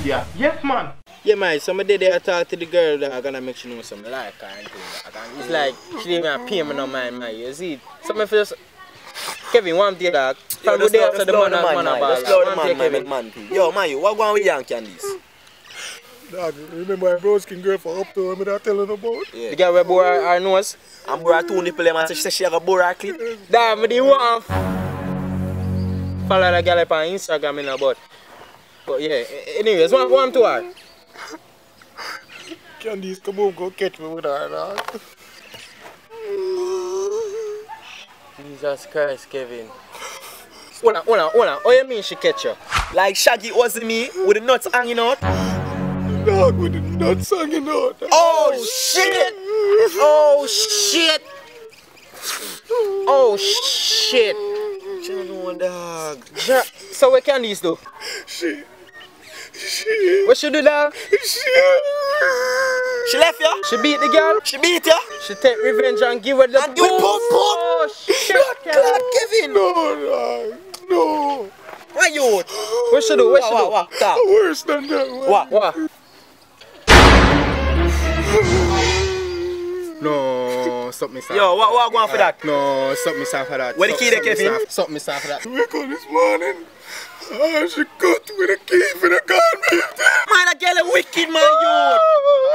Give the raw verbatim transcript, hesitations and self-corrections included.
Yeah. Yes, man. Yeah, man, so I did there talk to the girl that I'm gonna make sure you know something like her and things like that. And it's like, she didn't even pay me no mind, man. You see, so I just, Kevin, one day, dog. From good day after the man has man about. Let's slow the man, man, man, man. Yo, man, you, what going with Yankee and this? Dog, remember my brown-skin girl for up to me that telling about? Yeah. The girl where bore her, her nose? And bore her two nipple them and she said she have a bore her clip. Damn, me the one follow the girl up on Instagram in her butt. But yeah, anyways, what want to her? Candice, come home, go catch me with her, dog. Jesus Christ, Kevin. Hold on, hold on, hold on. What you mean she catch you? Like Shaggy wasn't me with the nuts hanging out. Dog, with the nuts hanging out. Oh shit! Oh shit! Oh shit! You know, dog. Ja so what can these do? She... She... What she do, dog? She... She left you? She beat the girl? She beat you? She take revenge and give her the and give her boom boom! Oh shit! God, Kevin! No, dog. No. Why you? What she do? What she do? What? What? Worse than that. What? What? No, stop me, sir. Yo, what, what going for that? No, stop me, sir, for that. Where the key there, Kevin? Stop me, sir, for that. Wake up this morning. Oh, she cut with a key for the gun. Man, that girl is wicked, man, yo.